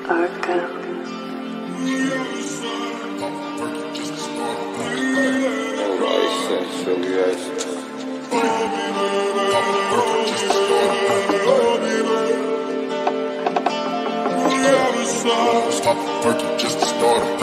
CallmeArco. Stop working just to start it.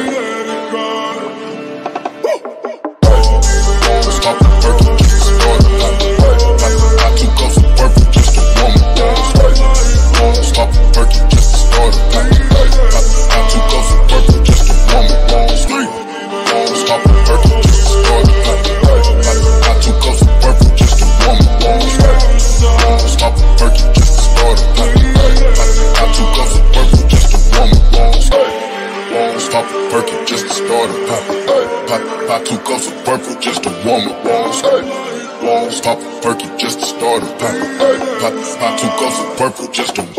Stop working just to start it. I too close to purple just to warm it. Stop working just to start it. I too close to purple just to warm it. Stop working just to start it. I too close to purple just to warm it. Stop working just to start it. I too close to purple just to warm it. Stop working just to start it. I too close to purple just to warm it. Stop working just to start it. I too close to purple just to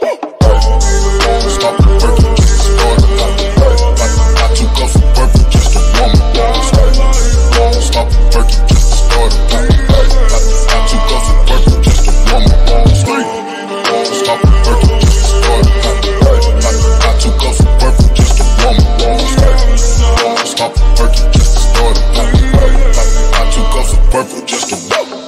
stop working just to start it. I too close to purple just to warm it. Stop working just to start it. I too close to purple just to warm it. Stop working just to start it. I too close to purple just to warm it. Stop working just to start it. I too close to purple just to warm it.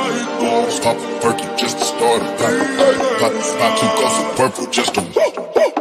Stop working just to start it. I too close to purple just to